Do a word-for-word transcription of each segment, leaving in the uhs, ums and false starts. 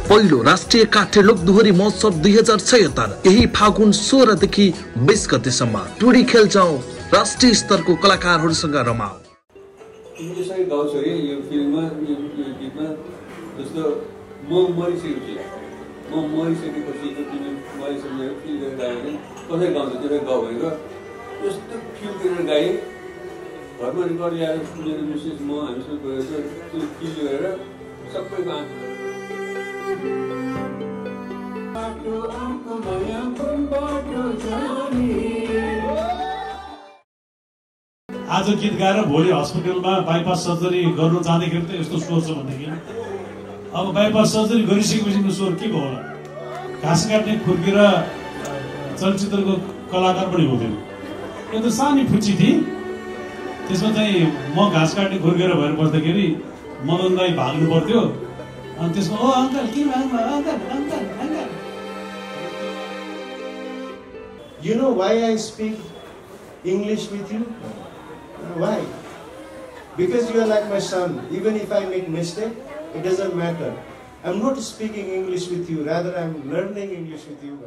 पहिलो राष्ट्रिय काठे लोकदोहोरी महोत्सव दुई हजार छयत्तर यही फागुन सोह्र देखि बीस गतेसम्म टुडी खेल्छौं राष्ट्रिय स्तरको कलाकारहरूसँग रमाऊ। यसरी गाउँछ है यो फिल्ममा यो गीतमा जस्तो म मरिसकेपछि म मरिसकेपछि तिमी मरिसकेर फिल गरेर गायो कसरी गाउँछ त्यसलाई गाउँ भनेर यस्तो फिल गरेर गाएँ। घरमा रेकर्ड ल्याएर मेरो मिसेस म हामीसँग गएर त्यो फिल गरेर सबैको आज गीत गाएर भोलि हस्पिटलमा बाइपास सर्जरी गर्नु जाँदाखेरि त यस्तो स्वर छ भनेदेखि अब बाइपास सर्जरी गरिसकेपछि स्वर के भयो होला? घाँस काट्ने खुर्की र चलचित्रको कलाकार पनि हुँदैन। यो त सानी फुच्ची थिए। त्यसमा चाहिँ म घाँस काट्ने खुर्केर भएर बस्दाखेरि मदन दाई भाग्नु पर्थ्यो अनि त्यसमा ओ अङ्कल के भाग्नु uncle uncle uncle. You know why I speak English with you? Why? Because you are like my son. Even if I make mistake, it doesn't matter. I'm not speaking English with you. Rather, I'm learning English with you.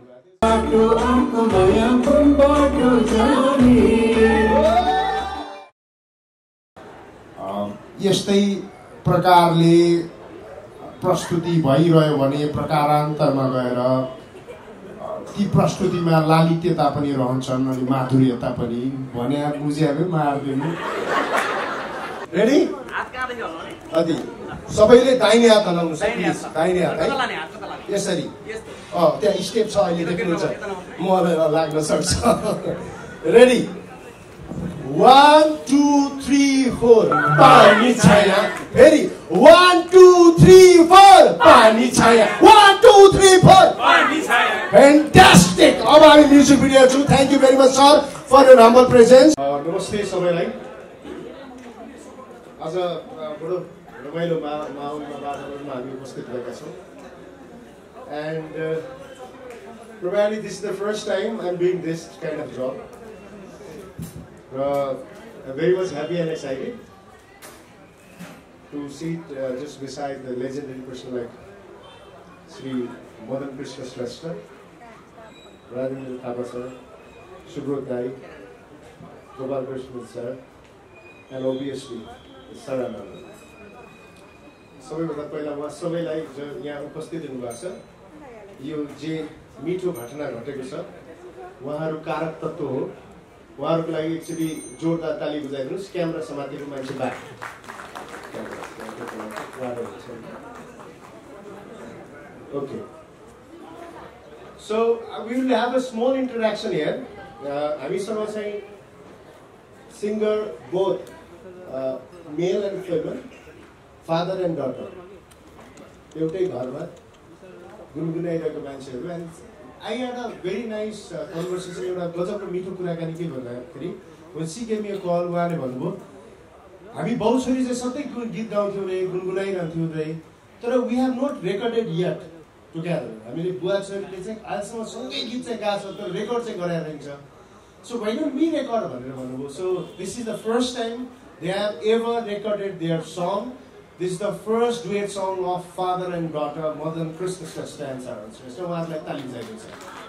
यस्तै प्रकारले प्रस्तुति भइरह्यो भने प्रकारान्तरमा गएर ती प्रस्तुतिमा लालित्यता पनि रहन्छन् अनि माधुर्यता पनि भने बुझ्यायो मार्दिनु। रेडी? अति सबैले दाहिने हात हल्लाउनुस् प्लिज। दाहिने हात है यसरी। अ त्यहाँ स्टेप छ अहिले देख्नुहुन्छ मलाई लाग्न सक्छ। Ready? one two three four पानी छाया। फेरि one two three four पानी छाया। one two three four पानी छाया। Fantastic! अब हामी म्युजिक भिडियो छु। Thank you very much sir for your humble presence. नमस्ते सबैलाई। आज बडो रमाइलो माहौलमा वातावरणमा हामी उपस्थित भएका छौँ। And probably this is the first time I'm doing this kind of job. Uh, I'm very much happy and excited to sit uh, just beside the legendary person like Sri Madan Krishna Shrestha, Rajendra Thapa sir, Subrot Dai, Gopal Krishna sir, and obviously Sarananda. सबैभन्दा पहिला उहाँ सबैलाई जो यहाँ उपस्थित हुनुभएको छ यो जे मिठो घटना घटेको छ उहाँहरू कारक तत्त्व हो। उहाँहरूको लागि एकचोटि जोरदार ताली बजाइदिनुहोस्। क्यामेरा समातेको मान्छे बाक। Okay so we will have a small interaction here. हामीसँग चाहिँ singer both male and female father and daughter एउटै घरमा गुनगुनाइरहेको मान्छेहरू। And I had a very nice uh, conversation. एउटा गजबको मिठो कुराकानी के भन्दाखेरि when she gave me a call उहाँले भन्नुभयो हामी बाउछोरी चाहिँ सधैँ गीत गाउँथ्यौँ रे गुनगुनाइरहन्थ्यौँ रे तर we have not recorded yet together. हामीले बुवा छोरीले चाहिँ आजसम्म सँगै गीत चाहिँ गाएको छ तर रेकर्ड चाहिँ गराइरहेको छ। So why don't we record भनेर भन्नुभयो। So this is the first time they have ever recorded their song. This is the first duet song of father and daughter, Madan Krishna Shrestha and Saran Shrestha. उहाँहरूलाई ताली बजाइदिन्छ।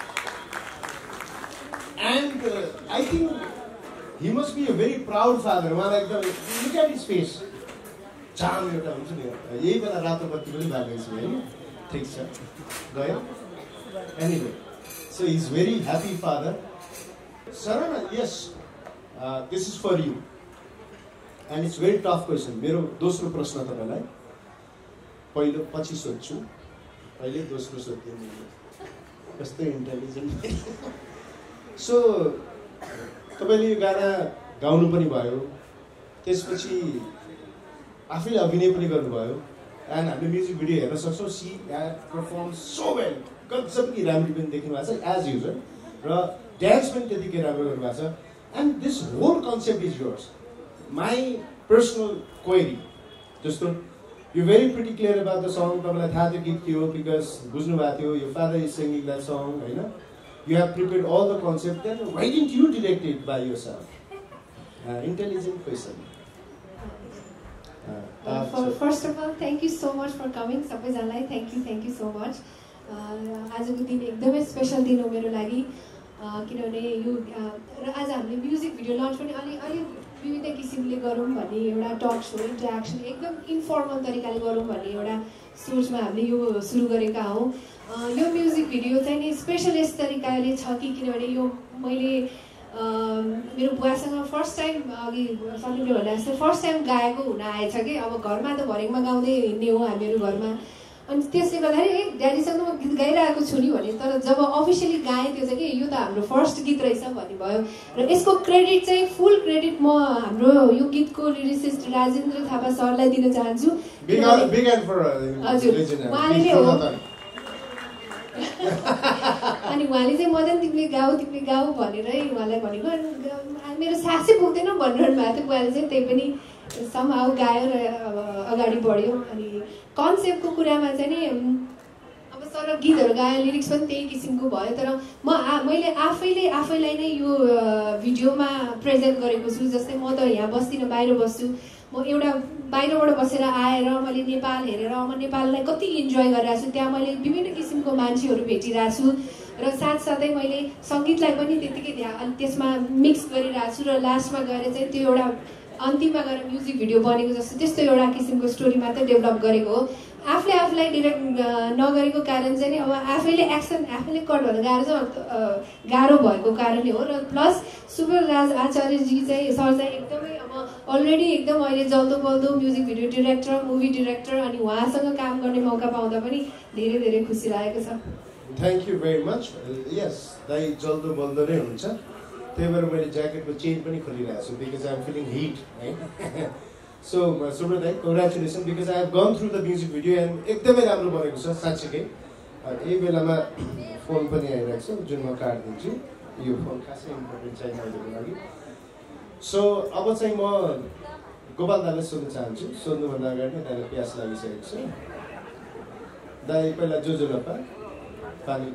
And uh, I think he must be a very proud father. उहाँलाई एकदम look at his face. चाम एउटा हुन्छ नि यही बेला रातो बत्ती पनि बाल्दैछु हैन ठीक छ गयो। Anyway, so he's very happy father. Sarana, yes, uh, this is for you. And it's very tough question. मेरो दोस्रो प्रश्न तपाईलाई पहिलो पछि सोध्छु अहिले दोस्रो सोध्दिए मैले कस्तो इन्टेलिजेन्ट। सो तपाईले यो गाना गाउनु पनि भयो त्यसपछि आफैले अभिनय पनि गर्नुभयो एन्ड हामीले म्युजिक भिडियो हेर्न सक्छौँ। सी परफर्म सो वेल गजब कि राम्रो पनि देख्नु भएको छ एज युजुअल र डान्स पनि त्यतिकै राम्रो गर्नुभएको छ। And this whole concept is yours. My personal query, just to, you're very pretty clear about the song. तपाईँलाई थाहा थियो गीत के हो because बुझ्नु भएको थियो your father is singing that song, हैन? You have prepared all the concept. Then why didn't you direct it by yourself? Uh, intelligent question. Uh, first of all thank you so much for coming सबैजनालाई thank you thank you so much आजको दिन एकदमै special दिन हो मेरो लागि किनभने यो र आज हामीले म्युजिक भिडियो लन्च पनि अलि अलिक विभिन्न किसिमले गरौँ भन्ने एउटा टक सो इन्टरेक्सन एकदम इन्फर्मल तरिकाले गरौँ भन्ने एउटा सोचमा हामीले यो सुरु गरेका हौँ यो म्युजिक भिडियो चाहिँ नि स्पेसल यस तरिकाले छ कि किनभने यो मैले मेरो बुवासँग फर्स्ट टाइम अघि सकिले भन्दा जस्तो फर्स्ट टाइम गाएको हुन आएछ कि अब घरमा त भरेकमा गाउँदै हिँड्ने हो हामीहरू घरमा अनि त्यसले गर्दाखेरि ए ड्याडीसँग म गीत गाइरहेको छु नि भने तर जब अफिसियली गाएँ त्यो चाहिँ कि यो त हाम्रो फर्स्ट गीत रहेछ भन्ने भयो र यसको क्रेडिट चाहिँ फुल क्रेडिट म हाम्रो यो गीतको लिरिसिस्ट राजेन्द्र थापा सरलाई दिन चाहन्छु हजुर उहाँले नै हो अनि उहाँले चाहिँ मदन तिमीले गाऊ तिमीले गाऊ भनेरै उहाँलाई भनेको अनि मेरो सासै पुग्दैन भनिरहनु भएको थियो उहाँले चाहिँ त्यही पनि समहाउ गायो र अगाडि बढ्यो अनि कन्सेप्टको कुरामा चाहिँ नि अब सर गीतहरू गायो लिरिक्स पनि त्यही किसिमको भयो तर म आ मैले आफैले आफैलाई नै यो भिडियोमा प्रेजेन्ट गरेको छु जस्तै म त यहाँ बस्दिनँ बाहिर बस्छु म एउटा बाहिरबाट बसेर आएर मैले नेपाल हेरेर म नेपाललाई कति इन्जोय गरिरहेको छु त्यहाँ मैले विभिन्न किसिमको मान्छेहरू भेटिरहेको छु र साथसाथै मैले सङ्गीतलाई पनि त्यतिकै ध्यान त्यसमा मिक्स गरिरहेको छु र लास्टमा गएर चाहिँ त्यो एउटा अन्तिममा गएर म्युजिक भिडियो बनेको जस्तो त्यस्तो एउटा किसिमको स्टोरी मात्रै डेभलप गरेको हो आफूले आफूलाई डिरेक्ट नगरेको कारण चाहिँ नि अब आफैले एक्सन आफैले कट भन्दा गाह्रो चाहिँ गाह्रो भएको कारणले हो र प्लस सुब्रराज आचार्यजी चाहिँ सर चाहिँ एकदमै अब अलरेडी एकदम अहिले जल्दो बल्दो music video director movie director अनि उहाँसँग काम गर्ने मौका पाउँदा पनि धेरै धेरै खुसी लागेको छ थ्याङ्क यू भेरी मच यस दाइ जल्दो बल्दो नै हुन्छ त्यही भएर मैले ज्याकेटको चेन पनि खोलिरहेको छु because I am feeling heat है सो सुब्र दाइ congratulation because I have gone through the music video and एकदमै राम्रो बनेको छ साँच्चीकै यही बेलामा फोन पनि आइरहेको छ जुन म काटिदिन्छु यो फोन खासै इम्पोर्टेन्ट छैन अहिलेको लागि सो अब चाहिँ म गोपाल दाइलाई सोध्न चाहन्छु सोध्नुभन्दा अगाडि नै दाइलाई प्यास लागिसकेको छ दाइ पहिला जो जो लप्पा पानी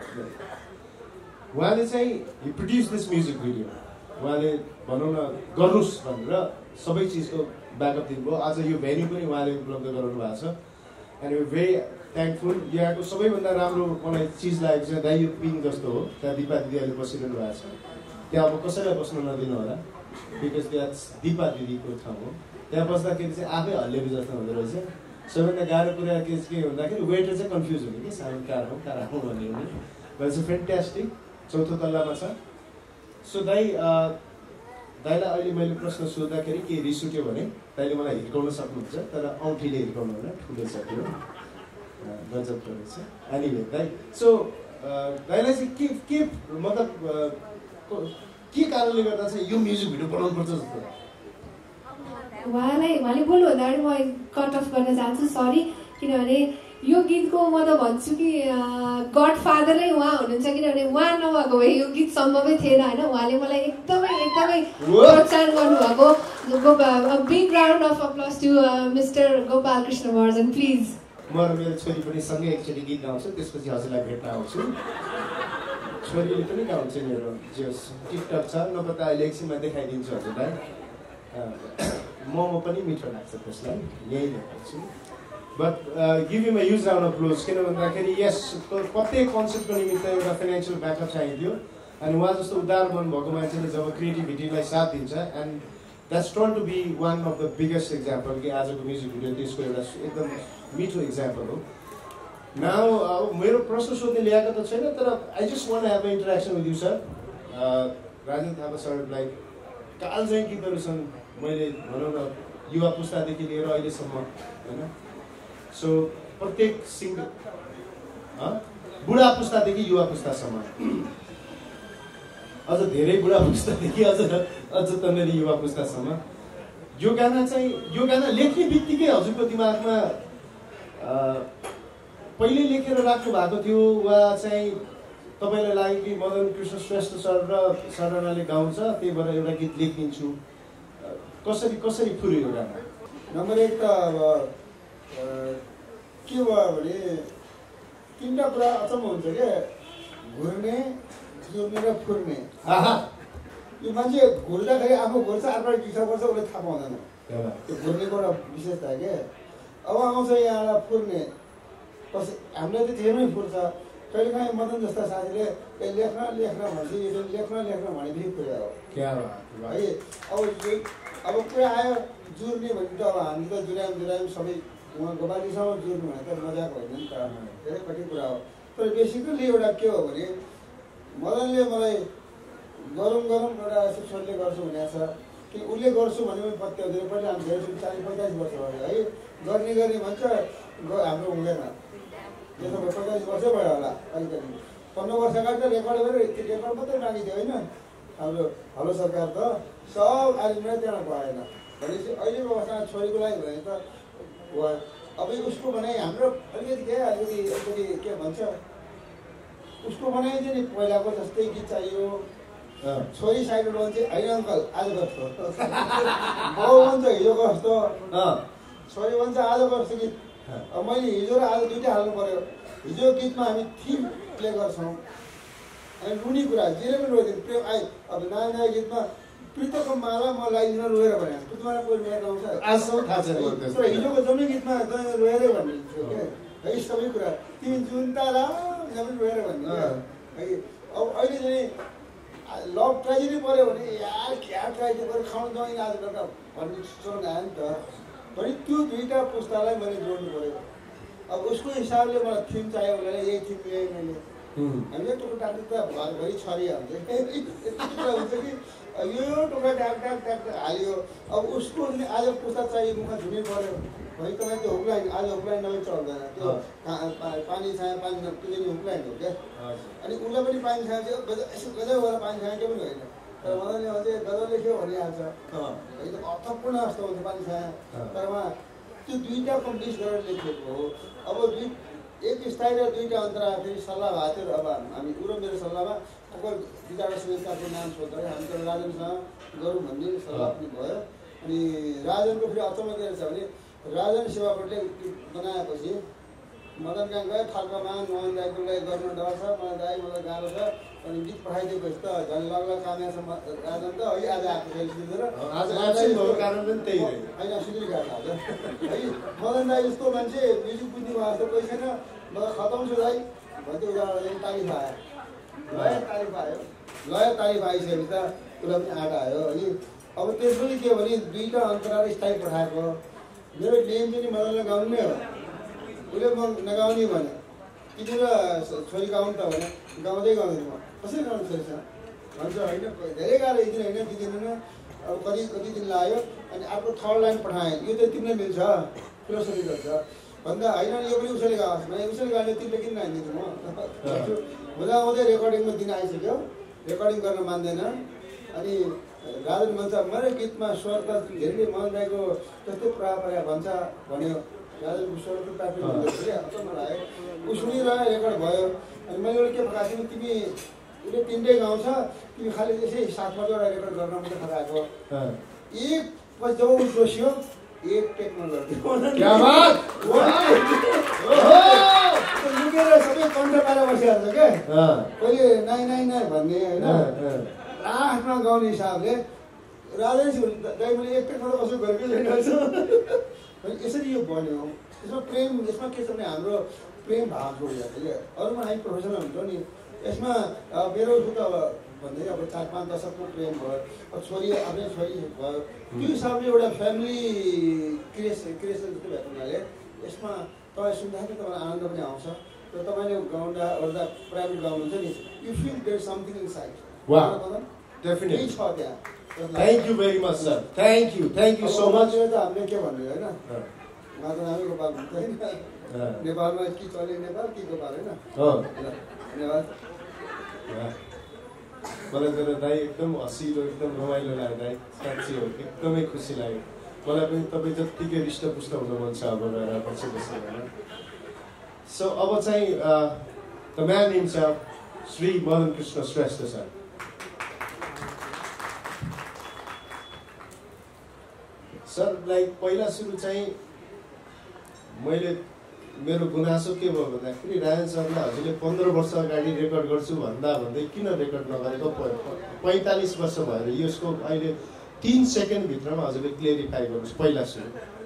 उहाँले चाहिँ he produce this music video उहाँले भनौँ न गर्नुहोस् भनेर सबै चिजको ब्याकअप दिनुभयो आज यो भेन्यू पनि उहाँले उपलब्ध गराउनु भएको छ एन्ड यु भेरी थ्याङ्कफुल यहाँको सबैभन्दा राम्रो मलाई चिज लागेको छ दाइ यो पिङ जस्तो हो त्यहाँ दिपा दिदी अहिले बसिरहनु भएको छ त्यहाँ अब कसैलाई बस्न नदिनु होला बिकज त्यहाँ दिपा दिदीको ठाउँ हो त्यहाँ बस्दाखेरि चाहिँ आफै हल्लिएको जस्तो हुँदो रहेछ सबैभन्दा गाह्रो कुरा के के हुँदाखेरि वेटर चाहिँ कन्फ्युज हुने कि सानो कार हो कार हो भन्ने हुने बट इट्स फ्यान्टास्टिक चौथो तल्लामा छ सो दाइ दाइलाई अहिले मैले प्रश्न सोद्धाखेरि के रिस उठ्यो भने दाइले मलाई हिर्काउन सक्नुहुन्छ तर औँठीले हिर्काउनु होला ठुलो छ त्यो गजब रहेछ एनिवे दाइ सो दाइलाई चाहिँ के के मतलब के कारणले गर्दा चाहिँ यो म्युजिक भिडियो बनाउनुपर्छ जस्तो उहाँलाई उहाँले बोल्नुभन्दा अगाडि म कट अफ गर्न चाहन्छु सरी किनभने यो गीतको म त भन्छु कि गड फादरै उहाँ हुनुहुन्छ किनभने उहाँ नभएको भए यो गीत सम्भवै थिएन होइन उहाँले मलाई एकदमै एकदमै प्रोत्साहन गर्नुभएको big round of applause to mister Gopal Krishna Maharjan please म र मेरो छोरी पनि सँगै एकचोटि गीत गाउँछु त्यसपछि हजुरलाई भेट्न आउँछु छोरीले पनि गाउँछ मेरो जस टिकटक छ नभए त अहिले एकछिनमा देखाइदिन्छु हजुरलाई मोमो पनि मिठो लाग्छ त्यसलाई यही देखाउँछु but give you my huge round of applause किन भन्दाखेरि यस प्रत्येक कन्सेप्टको निमित्त एउटा फाइनेन्सियल ब्याकअप चाहिन्थ्यो अनि उहाँ जस्तो उदार मन भएको मान्छेले जब क्रिएटिभिटीलाई साथ दिन्छ and that's turn to be one of the biggest example कि आजको म्युजिक भिडियो त्यसको एउटा एकदम मिठो इक्जाम्पल हो नाउ अब मेरो प्रश्न सोध्ने ल्याएको त छैन तर I just want have a interaction with you sir Rajendra Thapa सरलाई काल चाहिँ गीतहरू छन् मैले भनौँ न युवा पुस्तादेखि लिएर अहिलेसम्म होइन सो प्रत्येक सिङ्गल बुढा पुस्तादेखि युवा पुस्तासम्म अझ धेरै बुढा पुस्तादेखि अझ अझ त मेरो युवा पुस्तासम्म यो गाना चाहिँ यो गाना लेख्ने बित्तिकै हजुरको दिमागमा पहिले लेखेर राख्नु भएको थियो वा चाहिँ तपाईँलाई लाग्यो कि मदन कृष्ण श्रेष्ठ सर र सरनाले गाउँछ त्यही भएर एउटा गीत लेखिदिन्छु कसरी कसरी फुर्यो यो गाना नम्बर एक त अब के भयो भने तिनवटा कुरा अचम्म हुन्छ क्या घुर्ने जुर्ने र फुर्ने यो मान्छे घुर्दाखेरि आफू घुर्छ अर्को दिशा गर्छ उसले थाहा पाउँदैन त्यो घुर्नेको एउटा विशेषता के अब आउँछ यहाँलाई फुर्ने कसै हामीलाई त त्यसैमै फुर्छ कहिलेकाहीँ मदन जस्ता साथीले ए लेख्न लेख्न भन्छ यो लेख्न लेख्न भनेपछि कुरा हो है अब अब कुरा आयो जुर्ने भने त अब हामी त जुरायम जुरायम सबै उहाँ गोपालीसँग जुर्नु भने त मजाक होइन नि त धेरै कठिन कुरा हो तर बेसिकली एउटा के हो भने मदनले मलाई गरौँ गरौँ एउटा यस्तो छोरीले गर्छु भनेको छ कि उसले गर्छु भने पनि पत्याउँदैन पहिला हामी धेरै चालिस पैँतालिस वर्ष भयो है गर्ने गर्ने भन्छ हाम्रो हुँदैन त्यसो भए पैँतालिस वर्षै भयो होला अलिकति पन्ध्र वर्ष अगाडि त रेकर्ड गरेर त्यो रेकर्ड मात्रै मागिदियो होइन हाम्रो हलो सरकार त सब आलिमलाई त्यहाँ भएन भनेपछि अहिलेको अवस्थामा छोरीको लागि भने त अब उसको भनाइ हाम्रो अलिकति के अलिकति अलिकति के भन्छ उसको भनाइ चाहिँ नि पहिलाको जस्तै गीत चाहियो छोरी साइडबाट भन्छ होइन अङ्कल आज कस्तो बाउ भन्छ हिजो कस्तो छोरी भन्छ आज कस्तो गीत मैले हिजो र आज दुइटै हाल्नु पऱ्यो हिजो गीतमा हामी थिम प्ले गर्छौँ अनि रुनी कुरा जेले पनि रोइदिनु प्रेम आइ अब नयाँ नयाँ गीतमा प्रितको माला म लगाइदिन रोएर भने प्रितमाला कोही मेरो आउँछ आजसम्म थाहा छैन तर हिजोको जम्मै गीतमा रोएरै भनिदिन्छु क्या है सबै कुरा तिमी जुन तारा यहाँ पनि रोएर भन्ने है अब अहिले चाहिँ लभ ट्रेजेडी पऱ्यो भने यार क्या ट्रेजेडी पऱ्यो खाउनु जाउँ आज बेलुका भन्ने चलन आयो नि त भने त्यो दुईवटा पुस्तालाई मैले जोड्नु पऱ्यो अब उसको हिसाबले मलाई थिम चाहियो भने यही थिम ल्याएँ मैले हामीले टोको टाक्नु त घरभरि छरिहाल्छ हुन्छ कि यो टोका डाक डाक डाक हाल्यो अब उसको आज पुस्ता चाहियो मुखमा झुनै पऱ्यो भने तपाईँ त्यो हुक्लाइन आज हुक्लाइन नभए चल्दैन त्यो पानी छाया पानी त्यो हुक्लाइन हो क्या अनि उसलाई पनि पानी छाया चाहिँ यसो गजब गरेर पानी छाया त्यो पनि होइन तर मजाले अझै गजबले के भनिहाल्छ एकदम अर्थपूर्ण जस्तो हुन्छ पानी छाया तर उहाँ त्यो दुईवटाको मिस गरेर लेखिएको हो अब दुई एक स्थायी र दुईवटा अन्तरा फेरि सल्लाह भएको थियो अब हामी उ र मेरो सल्लाहमा अब विचार सुवेदकाको नाम सोध्दाखेरि हामी त राजनसँग गरौँ भन्ने सल्लाह पनि भयो अनि राजनको फेरि अचम्म के रहेछ भने राजन सेवापटले बनाएपछि मदन कहाँ गयो फाल्कामा मोहन राईको लागि गर्न डर छ मलाई दाइ मलाई गाह्रो छ अनि गीत पठाइदिएपछि त झन् लगला कामेसम्म राजन त है आज आएको फेरि सुनेर कारण पनि त्यही हो होइन सुनिरहेको आज है मदन राई जस्तो मान्छे म्युजिक बुझ्ने भएको जस्तो कोही छैन म खतम छु दाइ भन्थ्यो उनीहरूलाई तारिफ आयो लय तारिफ आयो लय तारिफ आइसकेपछि त उसलाई पनि आँट आयो है अब त्यसपछि के भने दुईवटा अन्तरा स्थायी पठाएको मेरो नेम चाहिँ मदनलाई गाउनु नै हो उसले म नगाउने भने कि र छोरी गाउनु त भने गाउँदै गाउँदैन म कसरी गाउनु छोरीसँग भन्छ होइन धेरै गाह्रो एक दिन होइन दुई दिन होइन अब कति कति दिन लाग्यो अनि अर्को थर्ड लाइन पठाएँ यो त तिमीलाई मिल्छ फिलोसफी गर्छ भन्दा होइन यो पनि उसैले गाओस् भने उसैले गाउने तिमीले किन गाइदिन्छु म हुँदा हुँदै रेकर्डिङमा दिन आइसक्यो रेकर्डिङ गर्न मान्दैन अनि राजन भन्छ मेरो गीतमा स्वर त धेरै मन राईको जस्तै प्राय प्राय भन्छ भन्यो राजनको स्वर त प्राप्त भन्दाखेरि अचम्म लाग्यो ऊ सुनिरह्यो रेकर्ड भयो अनि मैले एउटा के फकाएको थिएँ तिमी उसले तिनटै गाउँछ तिमी खालि त्यसै साथमा एउटा रेकर्ड गर्न मात्रै फकाएको एक पछि जब ऊ जोसियो एक टेकमा गर्थ्यो लुकेर सबै कन्ठ पारेर बसिहाल्छ क्या कहिले नाइ नाइ नाइ भन्ने होइन लास्टमा गाउने हिसाबले राजै छु दाइ मैले एक टेकमा त कसो गरेकै छैन यसरी यो बन्यो यसमा प्रेम यसमा के छ भने हाम्रो प्रेम भाव जोडिएको क्या अरूमा हामी प्रोफेसनल हुन्छौँ नि यसमा मेरो त भन्दै अब चार पाँच दशकको प्रेम भयो अब छोरी आफ्नै छोरी भयो त्यो हिसाबले एउटा फ्यामिली क्रिएस क्रिएसन जस्तो भएको हुनाले यसमा तपाईँ सुन्दाखेरि तपाईँलाई आनन्द पनि आउँछ र तपाईँले गाउँदा ओर्दा प्राइभेट गाउनुहुन्छ नि you feel there something inside definitely छ त्यहाँ thank you very much sir thank you thank you so much त हामीले के भन्नु होइन उहाँ त हामी गोपाल भन्छ होइन नेपालमा कि चल्यो नेपाल कि गोपाल होइन धन्यवाद मलाई मेरो दाइ एकदम हँसिलो एकदम रमाइलो लाग्यो दाइ साँच्ची हो एकदमै खुसी लाग्यो मलाई पनि तपाईँ जत्तिकै हृष्टपुष्ट हुन मन छ अब गएर पछि बसेर होइन सो अब चाहिँ the man himself Shri Madan Krishna Shrestha sir sir like पहिला सुरु चाहिँ मैले मेरो गुनासो के भयो भन्दाखेरि रायन सरले हजुरले पन्ध्र वर्ष अगाडि रेकर्ड गर्छु भन्दा भन्दै किन रेकर्ड नगरेको पैँतालिस वर्ष भएर यसको अहिले तिन सेकेन्डभित्रमा हजुरले क्लियरिफाई गर्नुहोस् पहिला सुरु।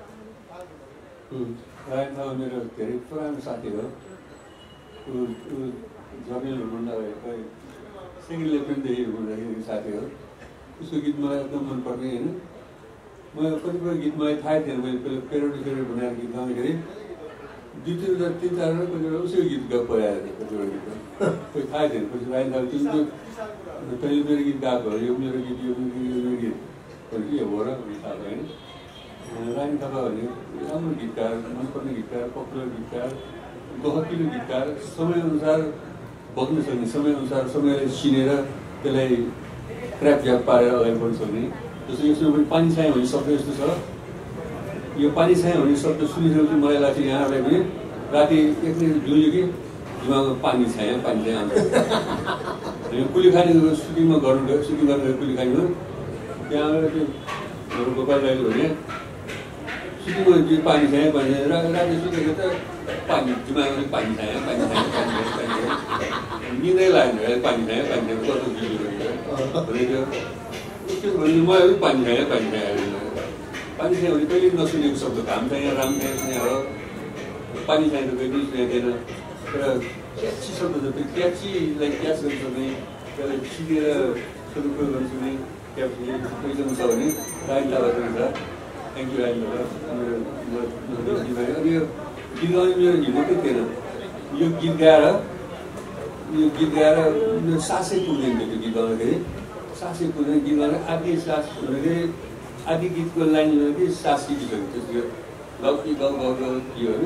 रायन थापा मेरो धेरै पुरानो साथी हो। ऊ जर्नल हुँदा सेकेन्ड लेफ्टेन्टदेखि हुँदाखेरि साथी हो। उसको गीत मलाई एकदम मनपर्ने होइन। मैले कतिपय गीत मलाई थाहै थिएन। मैले पहिला पेरोडी पेरोडी बनाएर गीत गाउँदाखेरि दुई तिन हजार तिन चारवटा कतिवटा उसै गीत गा पढाएर कतिवटा गीत कोही थाहै थिएन। पछि रायन थापा तिमी त्यो तैँले मेरो गीत गाएको हो, यो मेरो गीत यो मेरो गीत के हो र भन्ने थाहा भयो होइन। रायन थापा भन्ने राम्रो गीतकार, मनपर्ने गीतकार, पपुलर गीतकार, गहकिलो गीतकार, समयअनुसार बग्न सक्ने, समयअनुसार समयलाई चिनेर त्यसलाई क्र्याप झ्याप पारेर अगाडि बढ्न सक्ने। जस्तो यसमा पनि पानी छाया भन्ने शब्द यस्तो छ। यो पानी छाया भन्ने शब्द सुनिसकेपछि मलाई लाग्छ यहाँहरूलाई पनि राति एक्लै जुल्यो कि दिमागमा पानी छाया पानी छाया आउँछ। अनि कुलीखानीको सुटिङमा गर्नु गयो, सुटिङ गर्नु गयो कुलीखानीमा। त्यहाँबाट त्यो हाम्रो गोपाल दाइले भने सुटिङमा त्यो पानी छाया पानी छाया राति सुतेको त पानी दिमागमा पानी छाया पानी छाया पानी छाया पानी छाया निकै लाग्यो पानी छाया पानी छाया कस्तो जुल्यो भनेको त्यो भन्ने मलाई पनि पानी खायो पानी खायो पानी खायो भने कहिले नसुनेको शब्द घाम छैन राम छैन हो। पानी छैन त कहिले सुनेको थिएन। तर क्याची शब्द छ त्यो क्याचीलाई क्याच गर्न सक्ने, त्यसलाई सिकेर सदुपयोग गर्न सक्ने क्याची पैसा छ भने रायन थापा पनि छ। थ्याङ्क यू रायन थापा। मेरो अनि यो गीत गाउने मेरो हिम्मतै थिएन। यो गीत गाएर यो गीत गाएर मेरो सासै पुग्दैन थियो त्यो गीत गाउँदाखेरि। सासै पुग्दैन गीत गाएर आधी सास हुँदाखेरि आधी गीतको लाइन हुँदाखेरि सास सिकिसक्यो। त्यसको गाउ कि गाउ गाउ गाउ के हो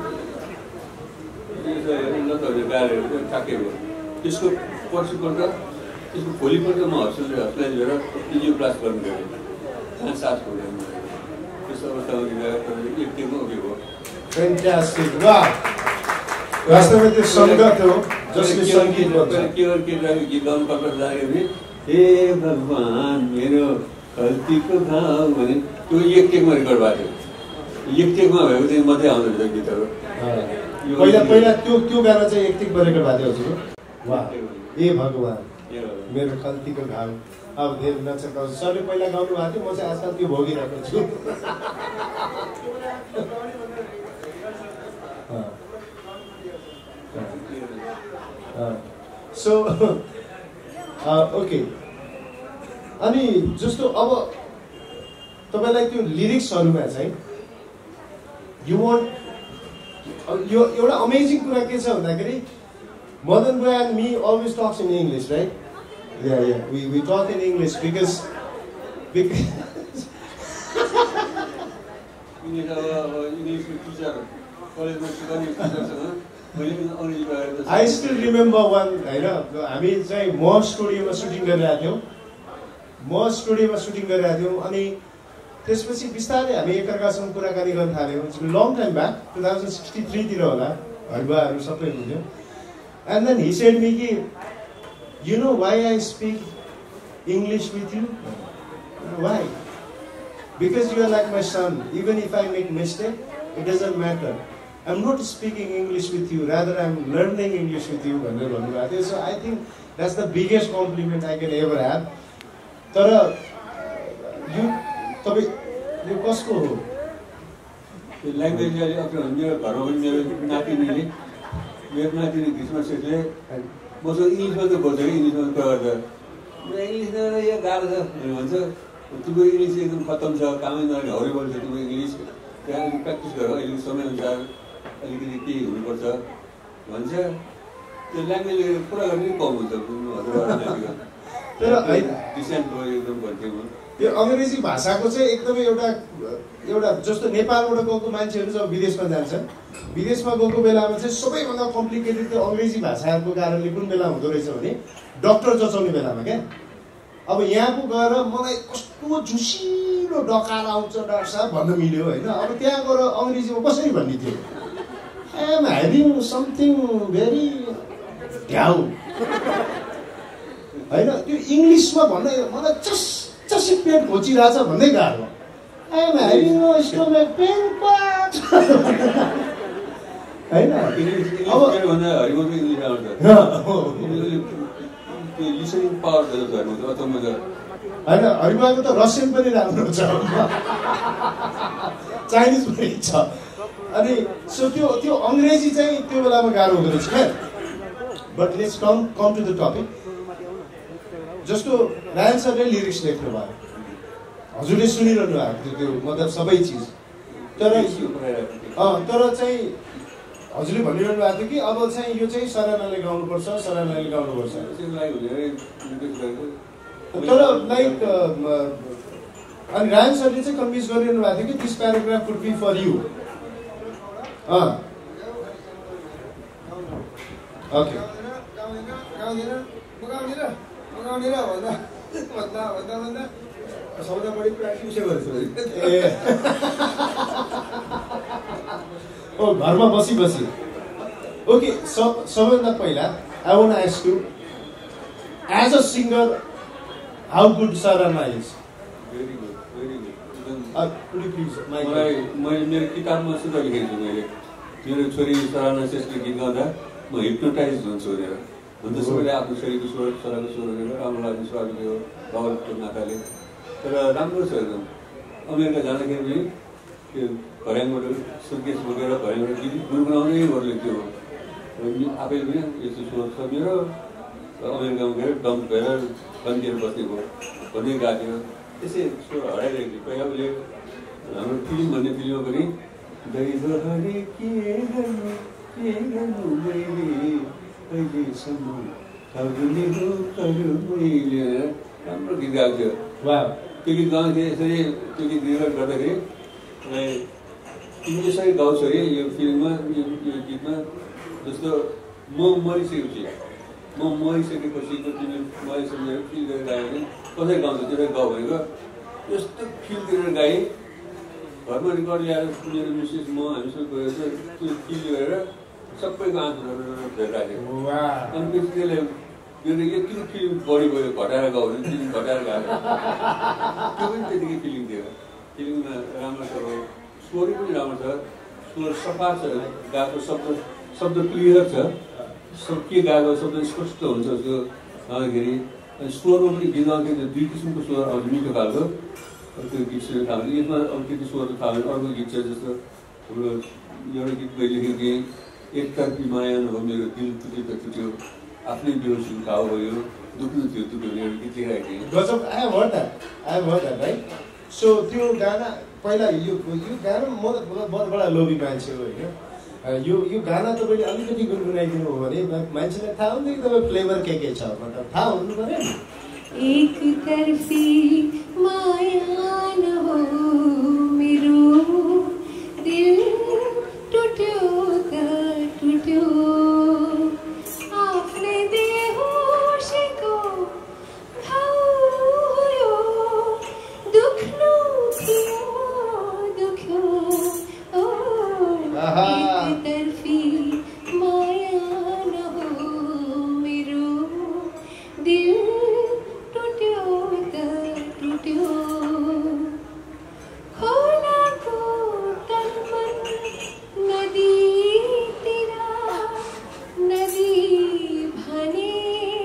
ल त गाएर ठ्याक्कै भयो। त्यसको पर्सिपल्ट त्यसको भोलिपल्ट म हस्पिटल हस्पिटल लिएर एन्जियोप्लास्ट गर्नु गएँ। जहाँ सास पुग्दैन त्यस्तो अवस्थामा एक टेकमा उयो भयो। फ्यान्टास्टिक। वाह, वास्तवमा त्यो सङ्गत हो जसले सङ्गीत भन्छ। के गरे के गीत गाउनु पर्छ जाँदाखेरि हे भगवान् मेरो गल्तीको घाउ भने त्यो एक टेकमा रेकर्ड भएको थियो। एक टेकमा भएको चाहिँ मात्रै आउँदो रहेछ गीतहरू। पहिला पहिला त्यो त्यो गाना चाहिँ एक टेकमा रेकर्ड भएको थियो हजुर। वाह, ए भगवान् मेरो गल्तीको घाउ। अब धेरै नचकाउ सरले पहिला गाउनु भएको थियो, म चाहिँ आजकल त्यो भोगिरहेको छु। सो ओके, अनि जस्तो अब तपाईँलाई त्यो लिरिक्सहरूमा चाहिँ यु वान्ट यो एउटा अमेजिङ कुरा के छ भन्दाखेरि Madan boy and me always talks in English right. Yeah yeah we we talk in English because because I still remember one होइन, हामी चाहिँ म स्टुडियोमा सुटिङ गरिरहेको थियौँ म स्टुडियोमा सुटिङ गरिरहेको थियौँ अनि त्यसपछि बिस्तारै हामी एकअर्कासँग कुराकानी गर्न थाल्यौँ। Long time back two thousand sixty थ्रीतिर होला, हरिबाहरू सबै हुन्थ्यो। And then he said me कि you know why I speak English with you, why because you are like my son, even if I make mistake it doesn't matter, I am not speaking English with you rather I am learning English with you भनेर भन्नुभएको थियो। So I think that's the biggest compliment I can ever have. तर यो तपाईँ यो कसको हो त्यो ल्याङ्ग्वेज अहिले अप्ठ्यारो। मेरो घरमा पनि मेरो नातिनीले मेरो नातिनी ग्रीष्मा सेठले मसँग इङ्ग्लिसमा त बोल्छ कि इङ्ग्लिसमा कुरा गर्दा इङ्ग्लिसमा यो गाह्रो छ भन्छ। तिम्रो इङ्ग्लिस एकदम खत्तम छ, कामै नगर्ने हौरी बोल्छ तिम्रो इङ्ग्लिस, त्यहाँ अलिक प्र्याक्टिस गर, अहिले समयअनुसार अलिकति केही हुनुपर्छ भन्छ। त्यो ल्याङ्ग्वेजले कुरा गर्ने कम हुन्छ हजुर। तर डिसेन्ट भयो एकदम भन्थ्यो म। यो अङ्ग्रेजी भाषाको चाहिँ एकदमै एउटा एउटा जस्तो नेपालबाट गएको मान्छेहरू जब विदेशमा जान्छन्, विदेशमा गएको बेलामा चाहिँ सबैभन्दा कम्प्लिकेटेड त्यो अङ्ग्रेजी भाषाहरूको कारणले कुन बेला हुँदो रहेछ भने डक्टर जचाउने बेलामा क्या। अब यहाँको गएर मलाई कस्तो झुसिलो डकार आउँछ डाक्टर साहब भन्न मिल्यो होइन। अब त्यहाँ गएर अङ्ग्रेजीमा कसरी भन्ने थियो, I am having something very ढ्याउ होइन। त्यो इङ्ग्लिसमा भन्न मलाई चस चसी पेट घोचिरहेछ भन्दै गाह्रो। I am having stomach pain होइन अब भन्दा हरिमोको इङ्ग्लिस आउँछ त्यो लिसनिङ पावर छ हरिमो अचम्म छ होइन हरिमाको त रसियन पनि राम्रो छ चाइनिज पनि छ अनि सो त्यो त्यो अङ्ग्रेजी चाहिँ त्यो बेलामा गाह्रो हुँदो रहेछ क्या but let's come come to the topic जस्तो रायन सरले लिरिक्स लेख्नु भयो हजुरले सुनिरहनु भएको थियो त्यो मतलब सबै चिज तर तर चाहिँ हजुरले भनिरहनु भएको थियो कि अब चाहिँ यो चाहिँ सरानाले गाउनुपर्छ सरानाले गाउनुपर्छ तर लाइक अनि रायन सरले चाहिँ कन्भिन्स गरिरहनु भएको थियो कि this paragraph could be for you okay सौदा बढी प्र्याक्टिसै गर्छु ए ओ घरमा बसी बसी ओके सबैभन्दा पहिला I want ask you as a singer how good सराना is very good very good please मलाई मैले मेरो किताबमा सुधा लेखेको छु मैले मेरो छोरी सराना शेषले गीत गाउँदा म हिप्नोटाइज हुन्छु भनेर अन्त सबैले आफ्नो छोरीको स्वर सराको स्वर हेरेर राम्रो लाग्ने स्वागत हो बाबुको नाताले तर राम्रो छ एकदम अमेरिका जाँदाखेरि पनि त्यो घर्याङबाट सुर्केस बोकेर घर्याङबाट गीत गुनगुनाउँदै गर्नु त्यो आफैले पनि यस्तो स्वर छ मेरो अमेरिकामा गएर डम्प भएर बन्दिएर बसेको भन्ने गाएको त्यसै स्वर हराइरहेको थियो पहिला उसले हाम्रो फिल्म भन्ने फिल्ममा पनि दैवहरे के गर्नु के गर्नु मैले अहिलेसम्म अरूले हो अरू मैले राम्रो गीत गाएको थियो त्यो गीत गाउँथेँ यसरी त्यो गीत रिकर्ड गर्दाखेरि तिमीले यसरी गाउँछौ अरे यो फिल्ममा यो गीतमा जस्तो म मरिसकेपछि म मरिसकेपछिको तिमी मरिसकेर फिल गरेर गायो भने कसरी गाउँछ त्यसरी गाउँ भनेको यस्तो फिल गरेर गाएँ घरमा रिकर्ड ल्याएर मेरो मिसेस म हामीसँग गएर त्यो फिल गरेर सबैको आँखाहरू भेटाएको थियो अनि पछि त्यसले मेरो यति फिल्म बढी गयो घटाएर गाउँ भने फिल्म घटाएर गएको त्यो पनि त्यतिकै फिलिङ थियो फिलिङमा राम्रो छ स्वर पनि राम्रो छ स्वर सफा छ गाएको शब्द शब्द क्लियर छ सब के गाएको शब्द स्पष्ट हुन्छ त्यो गाउँदाखेरि अनि स्वरमा पनि गीत गाउँदाखेरि दुई किसिमको स्वर आउँछ मिठो खालको त्यो गीत सुनेर थाहा भने यसमा अब त्यति स्वर थाहा भने अर्को गीत छ जस्तो हाम्रो एउटा गीत मैले लेखेको थिएँ एकतर्फी माया हो मेरो दिल टुट्यो त टुट्यो आफ्नै बेहोसी घाउ भयो दुख्नु थियो दुख्नु एउटा गीत लेखाएको थिएँ गजब I have heard that I have heard that right so त्यो गाना पहिला यो यो गाना म त बहुत बडा लोभी मान्छे हो होइन यो यो गाना तपाईँले अलिकति गुनगुनाइदिनु हो भने मान्छेलाई थाहा हुन्छ कि तपाईँ फ्लेभर के के छ मतलब थाहा हुनु पऱ्यो नि एक तर्फी माया न हो मेरो दिल टुट्यो त टुट्यो आफ्नै बेहोसीको घाउ भयो दुख्नु थियो दुख्यो एक तर्फी माया न हो मेरो दिल टुट्यो त टुट्यो खोलाको तलमन नदीतिर नदी भने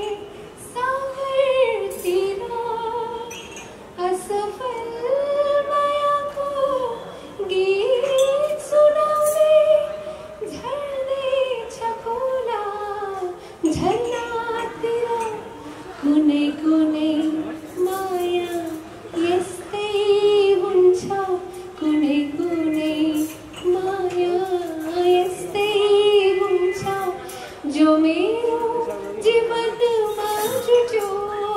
सागरतिर असफल मायाको गीत सुनाउँदै झर्दैछ खोला झरनातिर कुनै कुनै माया यस्तै हुन्छ कुनै कुनै माया यस्तै हुन्छ जो मेरो जीवनमा जुट्यो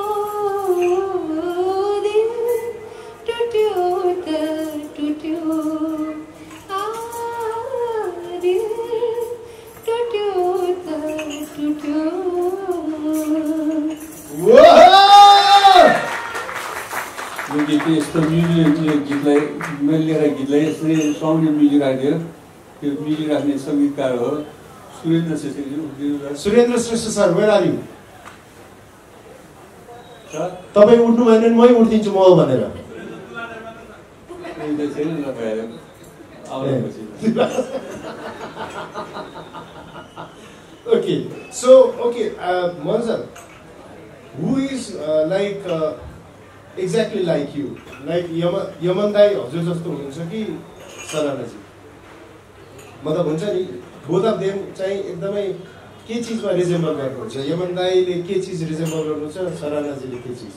दिल टुट्यो त टुट्यो आ दिल टुट्यो त टुट्यो यो गीत यस्तो म्युजिक यो गीतलाई मैले लेखेर गीतलाई यसरी सुहाउने म्युजिक राख्थ्यो त्यो म्युजिक राख्ने सङ्गीतकार हो सुरेन्द्र श्रेष्ठजी Surendra Shrestha sir where are you तपाईँ उठ्नु भएन भने मै उठिदिन्छु म भनेर छैन आउनु Okay, so okay, uh, Manzar, who is uh, like uh, exactly like you? Like Yaman, Yaman Dai हजुर जस्तो हुनुहुन्छ कि सराना जी? मतलब हुन्छ नि both of them चाहिँ एकदमै के चीजमा रिजेम्बल गर्नुहुन्छ? यमन दाईले के चीज रिजेम्बल गर्नुहुन्छ? सराना जीले के चीज?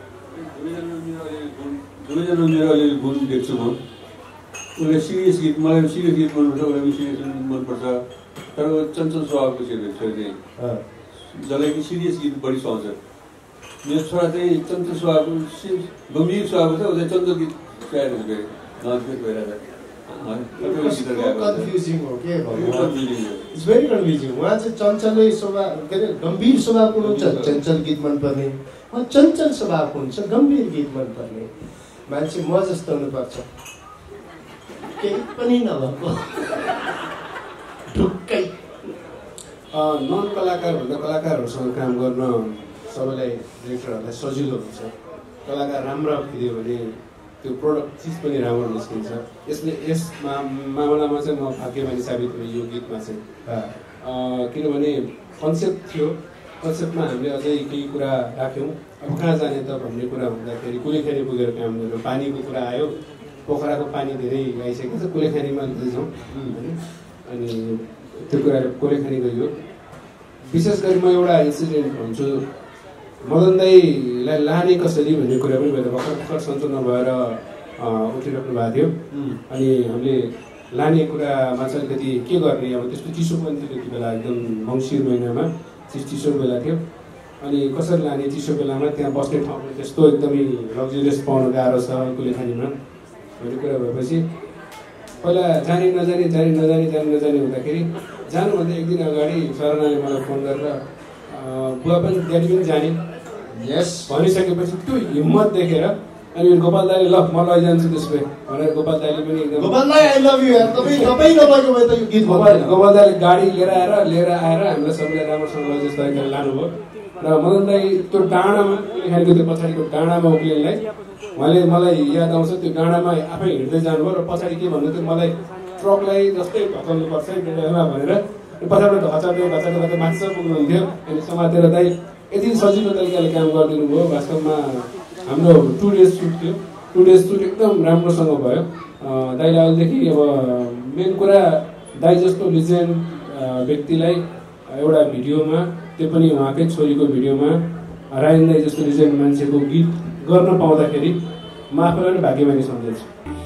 दुवैजना मेरो अलिअलि गुण देख्छु म। उसले सिरियस गीत, मलाई सिरियस गीत मनपर्छ, उसलाई पनि सिरियस गीत मनपर्छ। तर चञ्चल स्वभावको चाहिँ चाहिँ जसलाई कि सिरियस गीत बढी सुहाउँछ। मेरो छोरा चाहिँ चञ्चल स्वभावको, गम्भीर स्वभावको छ, उसलाई चञ्चल गीत गाएर हुन्छ फेरि नाचगीत भइरहेछ। कन्फ्युजिङ हो के इट्स भेरी कन्फ्युजिङ। उहाँ चाहिँ चञ्चलै स्वभाव के अरे गम्भीर स्वभावको हुन्छ, चञ्चल गीत मनपर्ने। उहाँ चञ्चल स्वभावको हुन्छ, गम्भीर गीत मनपर्ने। मान्छे म जस्तो हुनुपर्छ, केही पनि नभएको ढुक्कै। नन कलाकारभन्दा कलाकारहरूसँग काम गर्न सबैलाई डिरेक्टरहरूलाई सजिलो हुन्छ। कलाकार राम्रो खिच्यो भने त्यो प्रोडक्ट चिज पनि राम्रो निस्किन्छ। यसले यस मा मामलामा चाहिँ म भाग्यमानी साबित भएँ यो गीतमा चाहिँ, किनभने कन्सेप्ट थियो। कन्सेप्टमा हामीले अझै केही कुरा राख्यौँ। अब कहाँ जाने त भन्ने कुरा हुँदाखेरि कुलेखानी पुगेर काम गर्यो। पानीको कुरा आयो, पोखराको पानी धेरै आइसकेको छ, कुलेखानीमा जाउँ होइन। अनि त्यो कुराहरू कुलेखानी गयो। विशेष गरी म एउटा इन्सिडेन्ट भन्छु, मदन दाईलाई लाने कसरी भन्ने कुरा पनि भएर भर्खर भर्खर सन्चो नभएर उठिराख्नु भएको थियो। अनि हामीले लाने कुरामा चाहिँ अलिकति के गर्ने, अब त्यस्तो चिसो पनि थियो त्यति बेला, एकदम मङ्सिर महिनामा चिस चिसो बेला थियो। अनि कसरी लाने चिसो बेलामा, त्यहाँ बस्ने ठाउँ त्यस्तो एकदमै लग्जरियस पाउनु गाह्रो छ कुलेखानीमा भन्ने कुरा भएपछि पहिला जाने नजाने जाने नजाने जाने नजाने हुँदाखेरि जानुभन्दा एक दिन अगाडि सरानाले मलाई फोन गरेर बुवा पनि ड्याडी पनि जाने यस भनिसकेपछि त्यो हिम्मत देखेर अनि गोपाल दाईले ल म लैजान्छु त्यसो भए भनेर गोपाल दाईले पनि एकदम गोपाल दाई आई लभ यु यार, तपाईँ तपाईँ नभएको भए त यो गीत गोपाल गोपाल दाईले गाडी लिएर आएर लिएर आएर हामीलाई सबैलाई राम्रोसँग लजेस तरिकाले लानुभयो। र मदन दाई त्यो डाँडामा कुलेखानीको त्यो पछाडिको डाँडामा उक्लिनलाई उहाँले मलाई याद आउँछ, त्यो डाँडामा आफै हिँड्दै जानुभयो र पछाडि के भन्नु थियो, मलाई ट्रकलाई जस्तै ढकल्नुपर्छ बेलामा भनेर पछाडिबाट हचार्दै हचार्दै हचार्दै माथि पुग्नुहुन्थ्यो। अनि समातेर दाई यति सजिलो तरिकाले काम गरिदिनु भयो। वास्तवमा हाम्रो टु डेज सुट थियो, टु डेज सुट एकदम राम्रोसँग भयो। दाईलाई अहिलेदेखि अब मेन कुरा दाई जस्तो लिजेन्ड व्यक्तिलाई एउटा भिडियोमा, त्यो पनि उहाँकै छोरीको भिडियोमा रायन दाई जस्तो लिजेन्ड मान्छेको गीत गर्न पाउँदाखेरि म आफैलाई पनि भाग्यमानी सम्झन्छु।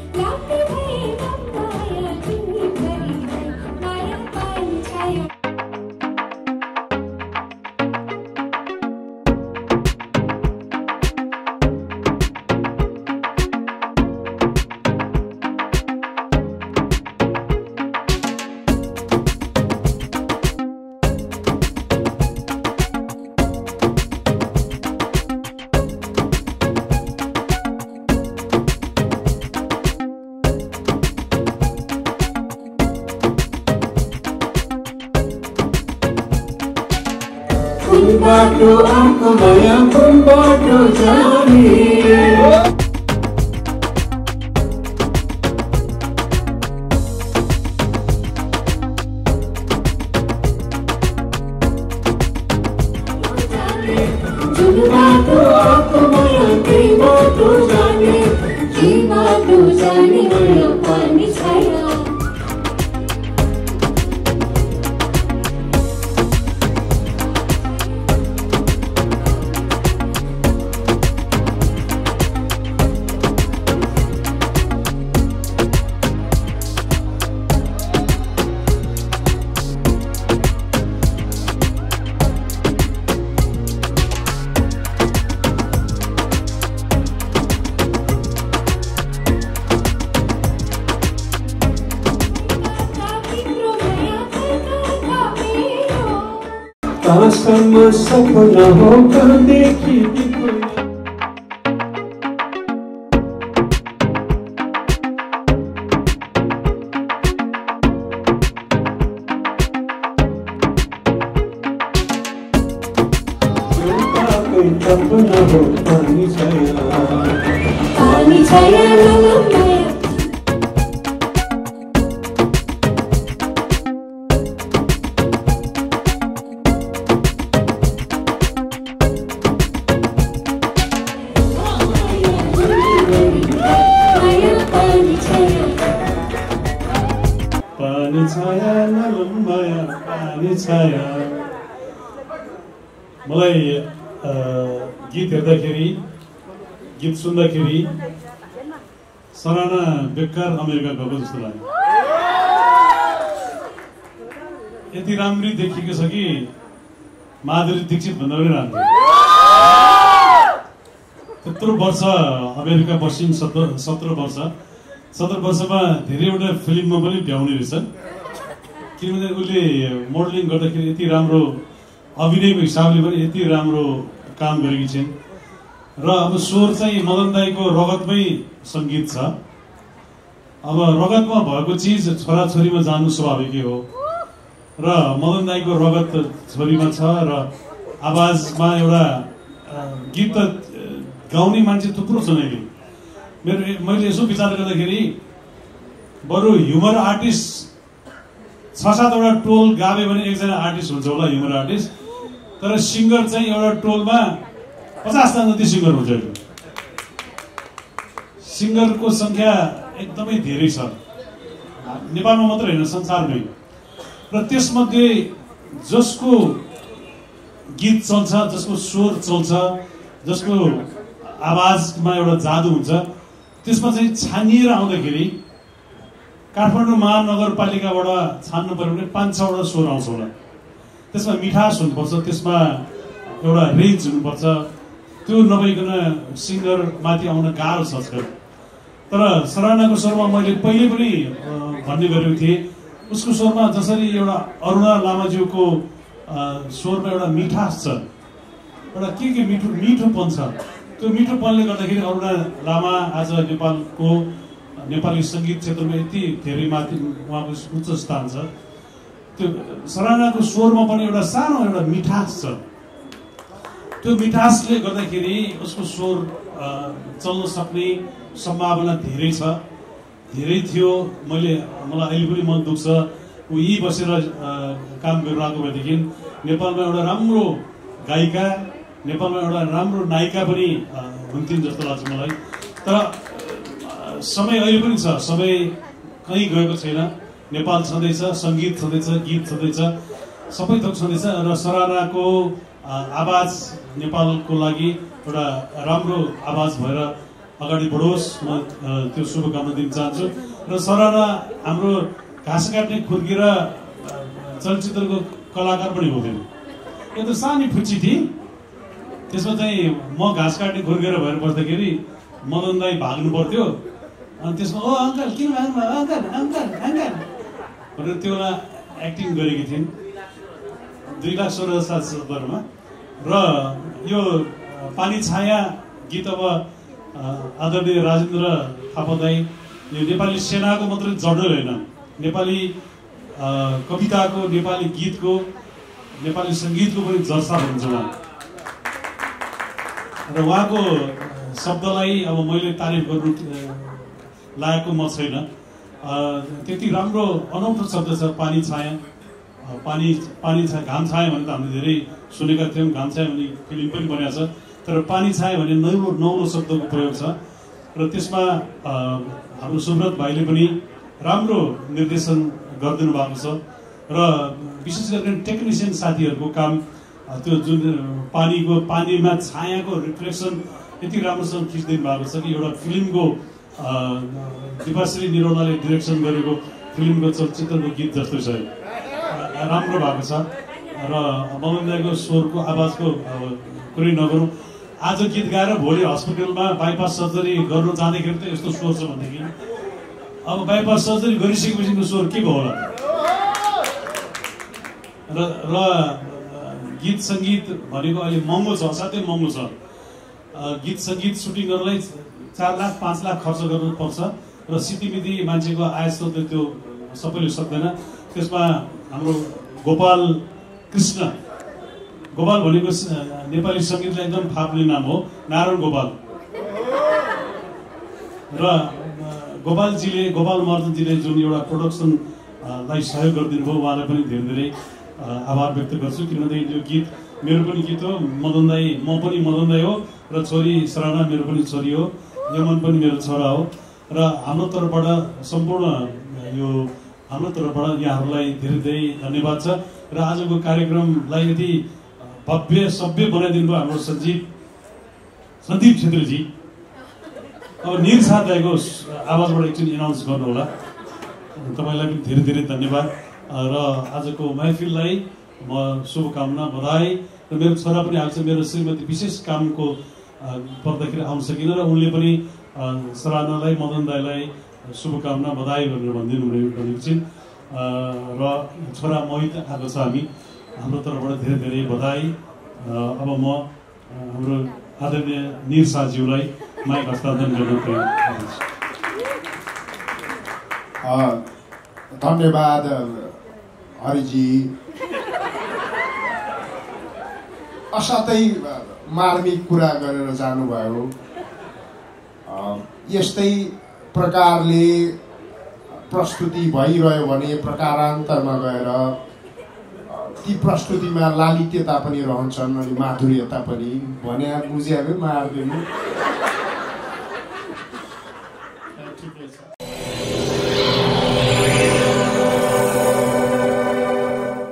बाटो आँखा माया कुन बाटो जाने जुन बाटो आँखा माया त्यही बाटो जाने, जे बाटो जाने मेरो पनि छैन। कहाँसम्म सपना हो कहाँदेखि सपना हो पानी छैन पानी छैन मलाई गीत हेर्दाखेरि गीत सुन्दाखेरि सराना बेकार अमेरिका गएको जस्तो लाग्यो। यति राम्री देखिएको छ कि माधुरी दीक्षित भन्दा पनि राम्रो। त्यत्रो वर्ष अमेरिका बसिन्, सत्र सत्र वर्ष सत्र वर्षमा धेरैवटा फिल्ममा पनि भ्याउने रहेछ। किनभने उसले मोडलिङ गर्दाखेरि यति राम्रो अभिनयको हिसाबले पनि यति राम्रो काम गरेकी छिन्। र अब स्वर चाहिँ मदन दाईको रगतमै सङ्गीत छ। अब रगतमा भएको चिज छोराछोरीमा जानु स्वाभाविकै हो र मदन दाईको रगत छोरीमा छ र आवाजमा एउटा गीत त गाउने मान्छे थुप्रो छन् अहिले। मेरो मैले यसो विचार गर्दाखेरि बरु ह्युमर आर्टिस्ट छ सातवटा टोल गाभ्यो भने एकजना आर्टिस्ट हुन्छ होला ह्युमर आर्टिस्ट, तर सिङ्गर चाहिँ एउटा टोलमा पचासजना जति सिङ्गर हुन्छ। सिङ्गरको सङ्ख्या एकदमै धेरै छ नेपालमा मात्र होइन, संसारमै। र त्यसमध्ये जसको गीत चल्छ, जसको स्वर चल्छ, जसको आवाजमा एउटा जादु हुन्छ, त्यसमा चाहिँ छानिएर आउँदाखेरि काठमाडौँ महानगरपालिकाबाट छान्नु पर्यो भने पाँच छवटा स्वर आउँछ होला। त्यसमा मिठास हुनुपर्छ, त्यसमा एउटा रेन्ज हुनुपर्छ। त्यो नभइकन सिङ्गर माथि आउन गाह्रो छ आजकल। तर सराहनाको स्वरमा मैले पहिले पनि भन्ने गरेको थिएँ, उसको स्वरमा जसरी एउटा अरुणा लामाज्यूको स्वरमा एउटा मिठास छ, एउटा के के मिठो मिठोपन छ। त्यो मिठोपनले गर्दाखेरि अरुणा लामा आज नेपालको नेपाली सङ्गीत क्षेत्रमा यति धेरै माथि उहाँको उच्च स्थान छ। त्यो सराहनाको स्वरमा पनि एउटा सानो एउटा मिठास छ। त्यो मिठासले गर्दाखेरि उसको स्वर चल्न सक्ने सम्भावना धेरै छ, धेरै थियो। मैले मलाई अहिले पनि मन दुख्छ, ऊ यहीँ बसेर काम गरिरहेको भएदेखि नेपालमा एउटा राम्रो गायिका, नेपालमा एउटा राम्रो नायिका पनि हुन्थिन् जस्तो लाग्छ मलाई। तर समय अहिले पनि छ, समय कहीँ गएको छैन। नेपाल छँदैछ, सङ्गीत छँदैछ, गीत छँदैछ, सबै थोक छँदैछ। र सराहनाको आवाज नेपालको लागि एउटा राम्रो आवाज भएर अगाडि बढोस्, म त्यो शुभकामना दिन चाहन्छु। र सराहना हाम्रो घाँस काट्ने खुर्की र चलचित्रको कलाकार पनि हुँदैन। यो त सानी फुच्ची थिए, त्यसमा चाहिँ म घाँस काट्ने खुर्केर भएर बस्दाखेरि मदन दाई भाग्नु पर्थ्यो। अनि त्यसमा ओ अङ्कल किन भाग्नु भयो, अङ्कल अङ्कल अङ्कल भनेर त्यो बेला एक्टिङ गरेकी थिइन् दुई लाख सोह्र सात सत्तरमा। र यो पानी छाया गीत अब आदरणीय राजेन्द्र थापा दाई यो नेपाली सेनाको मात्रै जडल होइन, नेपाली कविताको, नेपाली गीतको, नेपाली सङ्गीतको पनि जर्सा हुन्छ उहाँ। र उहाँको शब्दलाई अब मैले तारिफ गर्नु लागेको म छैन। त्यति राम्रो अनौठो शब्द छ पानी छाया। पानी पानी छाया, घाम छाया भने त हामीले धेरै सुनेका थियौँ, घाम छाया भने फिल्म पनि बनेको छ। तर पानी छाया भने नौलो नौलो शब्दको प्रयोग छ। र त्यसमा हाम्रो सुब्रत भाइले पनि राम्रो निर्देशन गरिदिनु भएको छ। र विशेष गरेर टेक्निसियन साथीहरूको काम, त्यो जुन पानीको पानीमा छायाको रिफ्लेक्सन यति राम्रोसँग खिचिदिनु भएको छ कि एउटा फिल्मको दिपाश्री निरौलाले डिरेक्सन गरेको फिल्मको चलचित्रको गीत जस्तो छ, राम्रो भएको छ। र मदन दाईको स्वरको आवाजको कुरै नगरौँ। आज गीत गाएर भोलि हस्पिटलमा बाइपास सर्जरी गर्नु जाँदाखेरि त यस्तो स्वर छ भनेदेखि अब बाइपास सर्जरी गरिसकेपछिको स्वर के भयो होला। र र गीत सङ्गीत भनेको अहिले महँगो छ, असाध्यै महँगो छ। गीत सङ्गीत सुटिङ गर्नलाई चार लाख पाँच लाख खर्च गर्नुपर्छ। र सितिमिति मान्छेको आय स्रोतले त्यो सबैले सक्दैन। त्यसमा हाम्रो गोपाल कृष्ण, गोपाल भनेको नेपाली सङ्गीतलाई एकदम फाप्ने नाम हो, नारायण गोपाल। र गोपालजीले, गोपाल महर्जनजीले जुन एउटा प्रोडक्सनलाई सहयोग गरिदिनु भयो, उहाँलाई पनि धेरै धेरै आभार व्यक्त गर्छु। किनभने यो गीत मेरो पनि गीत हो, मदन दाई, म पनि मदन दाई हो, र छोरी सराहना मेरो पनि छोरी हो, यमन पनि मेरो छोरा हो। र हाम्रो तर्फबाट सम्पूर्ण यो हाम्रो तर्फबाट यहाँहरूलाई धेरै धेरै धन्यवाद छ। र आजको कार्यक्रमलाई यति भव्य सभ्य बनाइदिनु भयो हाम्रो सञ्जीव सन्दीप छेत्रीजी। अब निरसा दाइको आवाजबाट एकछिन एनाउन्स गर्नुहोला। तपाईँलाई पनि धेरै धेरै धन्यवाद र आजको महफिललाई म शुभकामना बधाई र मेरो छोरा पनि आएको छ। मेरो श्रीमती विशेष कामको पर्दाखेरि आउन सकिन र उनले पनि सराहनालाई मदन दाईलाई शुभकामना बधाई भनेर भनिदिनु भनेको छिन् र छोरा मोहित आएको छ। हामी हाम्रो तर्फबाट धेरै धेरै बधाई। अब म हाम्रो आदरणीय निरसाज्यूलाई माइक हस्तान्तरण गर्न प्रयोग धन्यवाद हरिजी। असाध्यै मार्मिक कुरा गरेर जानुभयो। यस्तै प्रकारले प्रस्तुति भइरह्यो भने प्रकारान्तरमा गएर ती प्रस्तुतिमा लालित्यता पनि रहन्छन् अनि माधुर्यता पनि। भने बुझिहाल्यो मार्दिनु।